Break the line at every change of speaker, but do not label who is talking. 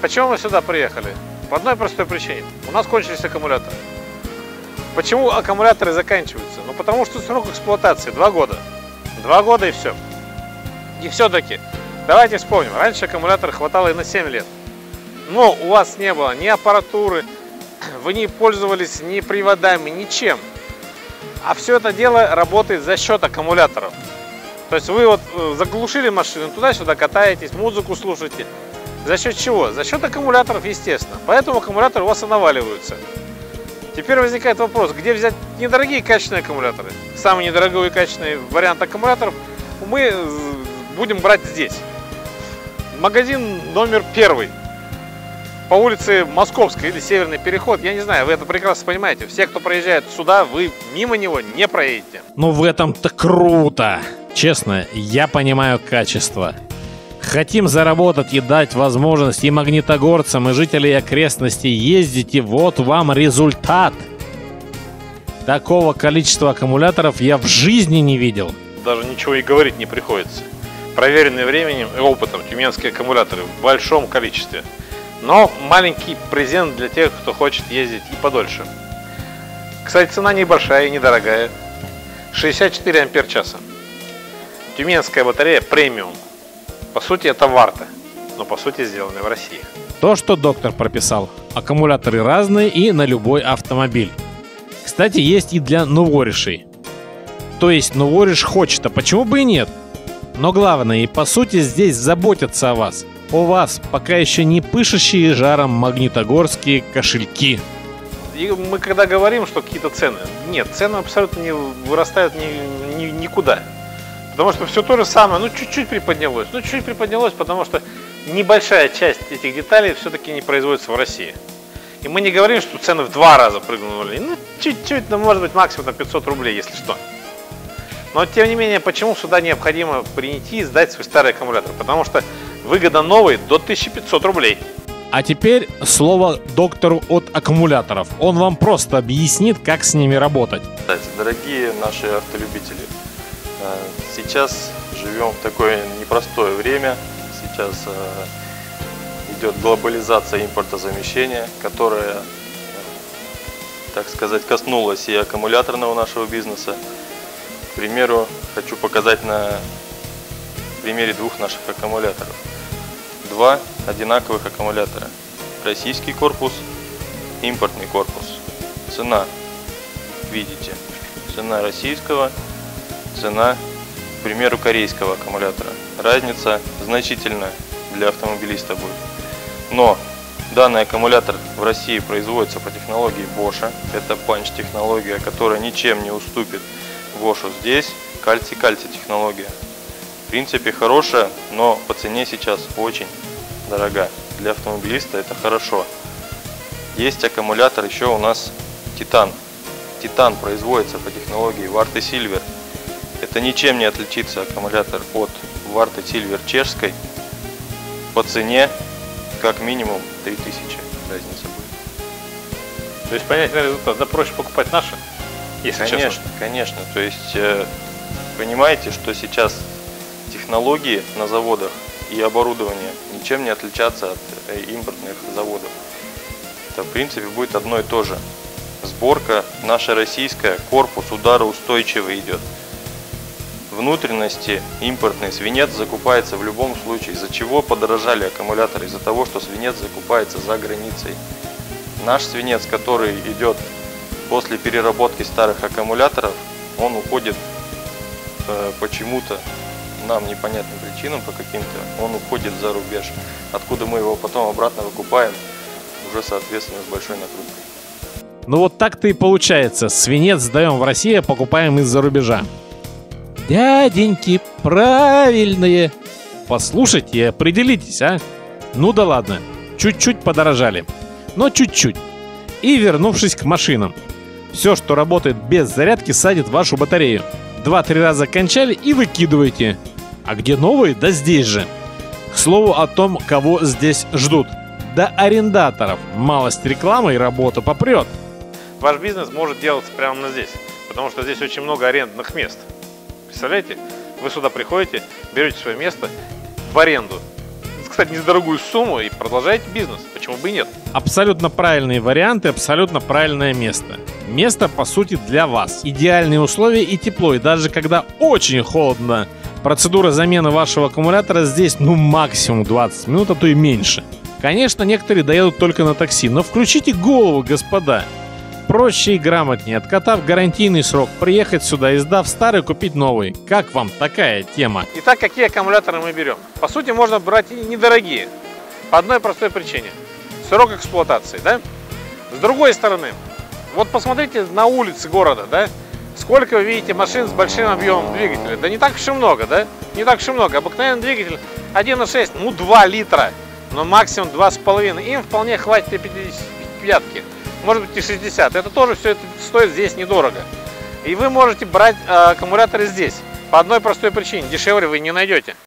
Почему мы сюда приехали? По одной простой причине. У нас кончились аккумуляторы. Почему аккумуляторы заканчиваются? Ну потому что срок эксплуатации 2 года. 2 года и все. И все-таки, давайте вспомним, раньше аккумулятора хватало и на 7 лет. Но у вас не было ни аппаратуры, вы не пользовались ни приводами, ничем. А все это дело работает за счет аккумуляторов. То есть вы вот заглушили машину, туда-сюда катаетесь, музыку слушаете. За счет чего? За счет аккумуляторов, естественно. Поэтому аккумуляторы у вас и наваливаются. Теперь возникает вопрос, где взять недорогие качественные аккумуляторы? Самый недорогой и качественный вариант аккумуляторов мы будем брать здесь. Магазин номер 1 по улице Московской или Северный переход. Я не знаю, вы это прекрасно понимаете. Все, кто проезжает сюда, вы мимо него не проедете.
Ну в этом-то круто. Честно, я понимаю качество. Хотим заработать и дать возможность и магнитогорцам, и жителям окрестностей ездить, и вот вам результат. Такого количества аккумуляторов я в жизни не видел.
Даже ничего и говорить не приходится. Проверенные временем и опытом тюменские аккумуляторы в большом количестве. Но маленький презент для тех, кто хочет ездить и подольше. Кстати, цена небольшая и недорогая. 64 ампер-часа. Тюменская батарея премиум. По сути, это Варта, но по сути сделаны в России.
То, что доктор прописал. Аккумуляторы разные и на любой автомобиль. Кстати, есть и для новоришей. То есть новориш хочет, а почему бы и нет? Но главное, и по сути здесь заботятся о вас. У вас пока еще не пышущие жаром магнитогорские кошельки.
И мы когда говорим, что какие-то цены, нет, цены абсолютно не вырастают никуда. Потому что все то же самое, ну чуть-чуть приподнялось. Ну чуть-чуть приподнялось, потому что небольшая часть этих деталей все-таки не производится в России. И мы не говорим, что цены в 2 раза прыгнули. Ну чуть-чуть, ну может быть максимум на 500 рублей, если что. Но тем не менее, почему сюда необходимо принести и сдать свой старый аккумулятор? Потому что выгода новой до 1500 рублей.
А теперь слово доктору от аккумуляторов. Он вам просто объяснит, как с ними работать.
Дорогие наши автолюбители, сейчас живем в такое непростое время. Сейчас идет глобализация импортозамещения, которая, так сказать, коснулась и аккумуляторного нашего бизнеса. К примеру, хочу показать на примере 2 наших аккумуляторов. 2 одинаковых аккумулятора. Российский корпус, импортный корпус. Цена, видите, цена российского, цена, к примеру, корейского аккумулятора. Разница значительная для автомобилиста будет. Но данный аккумулятор в России производится по технологии Bosch. Это панч-технология, которая ничем не уступит Bosch. Здесь кальций-кальций технология. В принципе хорошая, но по цене сейчас очень дорога. Для автомобилиста это хорошо. Есть аккумулятор еще у нас Титан. Титан производится по технологии Варты Silver. Это ничем не отличится аккумулятор от Варты Silver чешской. По цене как минимум 3000 разница будет.
То есть понятный результат. Да проще покупать наши, если
конечно,
честно.
Конечно. То есть понимаете, что сейчас технологии на заводах и оборудование ничем не отличаться от импортных заводов. Это в принципе будет одно и то же. Сборка наша российская, корпус удароустойчивый идет. Внутренности импортный свинец закупается в любом случае. Из-за чего подорожали аккумуляторы? Из-за того, что свинец закупается за границей. Наш свинец, который идет после переработки старых аккумуляторов, он уходит почему-то, нам непонятным причинам, по каким-то, он уходит за рубеж, откуда мы его потом обратно выкупаем, уже соответственно с большой накруткой.
Ну вот так-то и получается. Свинец сдаем в Россию, покупаем из-за рубежа. Дяденьки, правильные. Послушайте и определитесь, а? Ну да ладно, чуть-чуть подорожали. Но чуть-чуть. И вернувшись к машинам. Все, что работает без зарядки, садит в вашу батарею. 2-3 раза кончали и выкидываете. А где новые? Да здесь же. К слову о том, кого здесь ждут. Да арендаторов. Малость рекламы и работа попрет.
Ваш бизнес может делаться прямо здесь, потому что здесь очень много арендных мест. Представляете? Вы сюда приходите, берете свое место в аренду. кстати, не за дорогую сумму и продолжаете бизнес. Почему бы и нет?
Абсолютно правильные варианты, абсолютно правильное место. Место, по сути, для вас. Идеальные условия и тепло. И даже когда очень холодно, процедура замены вашего аккумулятора здесь, максимум 20 минут, а то и меньше. Конечно, некоторые доедут только на такси, но включите голову, господа. Проще и грамотнее, откатав гарантийный срок, приехать сюда и, сдав старый, купить новый. Как вам такая тема?
Итак, какие аккумуляторы мы берем? По сути, можно брать и недорогие. По одной простой причине. Срок эксплуатации, да? С другой стороны, вот посмотрите на улицы города, да? Сколько вы видите машин с большим объемом двигателя? Да не так уж и много, да? Не так уж и много. Обыкновенный двигатель 1.6, 2 литра, но максимум 2,5. Им вполне хватит и 55-ки. Может быть и 60. Это тоже все это стоит здесь недорого. И вы можете брать аккумуляторы здесь. По одной простой причине. Дешевле вы не найдете.